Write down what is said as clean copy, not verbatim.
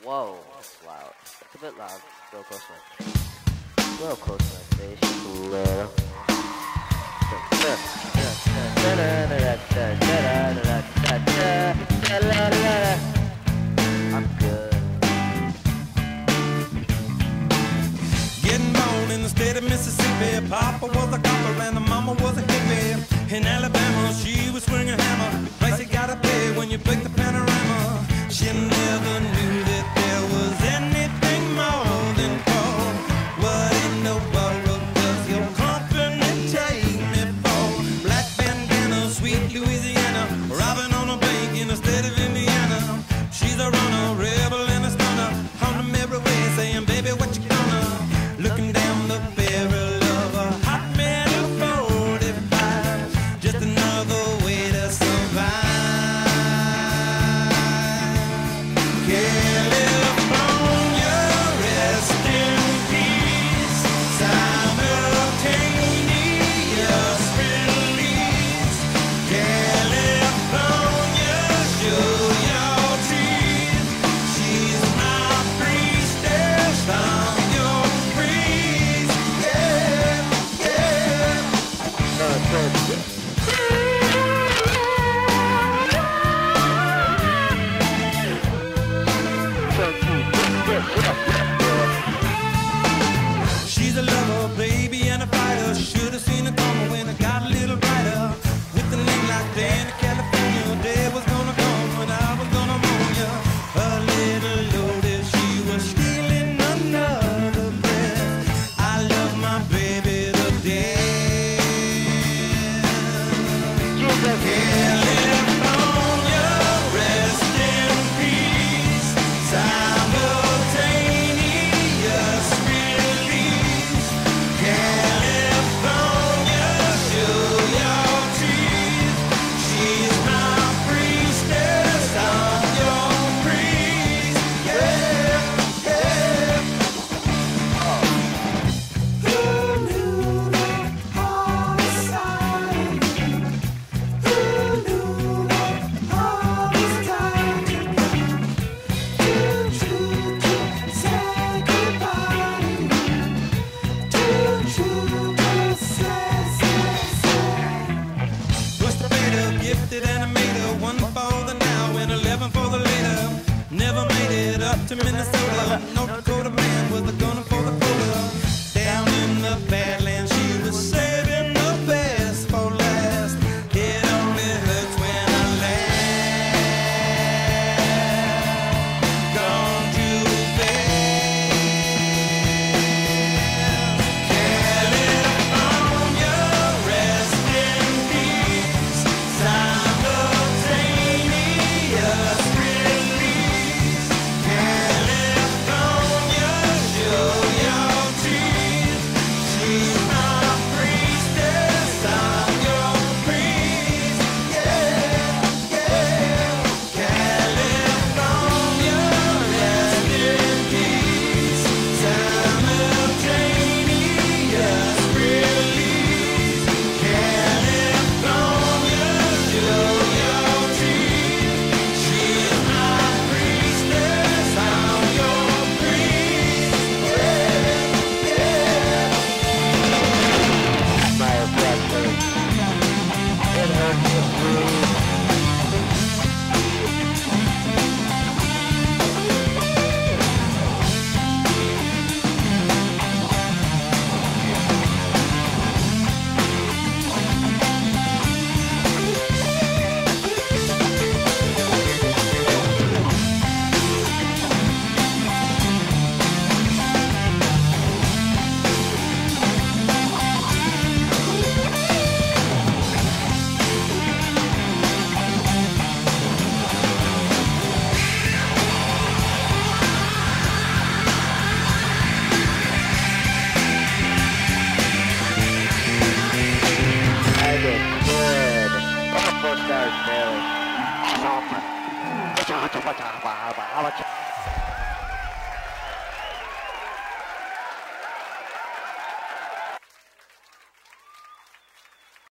Whoa, that's loud. It's a bit loud. Real close to my, real close to my face. Just a little. I'm good. Getting born in the state of Mississippi. Papa was a copper and the mama was a hippie. In Alabama, she was swinging a hammer. Price you gotta pay when you break the panorama. She never knew that there was anything more than gold. What in the world does your company take me for? Black bandana, sweet Louisiana, robbing on a bank in the state of Indiana. She's a runner, rebel and a stunner, on the merry way saying, baby, what you gonna? Looking down the barrel of a hot metal 45, just another way to survive. California, rest in peace. Simultaneous release. California, show your teeth. She's my priestess, I'm your priest. Yeah, yeah. She's a lover, baby, and a fighter. Should've seen it coming when it got a little brighter. With a name like Band-Dani, California, day was gonna come when I was gonna mourn ya. A little loaded, she was stealing another breath. I love my baby to death. California, rest in peace. Simultaneous release. California, show your teeth. She's my priestess, I'm your priest. Yeah, yeah. Who knew that all the signs? Who knew that all this time to come? Too true to say goodbye. Too true to say. What's the matter? Gifted animator, 1 for the now and 11 for the later. Never made it up to Minnesota. North Dakota man with a gun for the quota. Down in the Badlands, she was saving the best for last. It only hurts when I laugh. Gone too fast. California, rest in peace. Simultaneous release. California, show your teeth. She's my priestess, I'm your priest. Yeah, yeah. California, rest in peace. Simultaneous release. California, show your teeth. She's my priestess, I'm your priest. Yeah, yeah. My oppressor. It hurts to breathe. I did good. Oh, 4 stars, barely.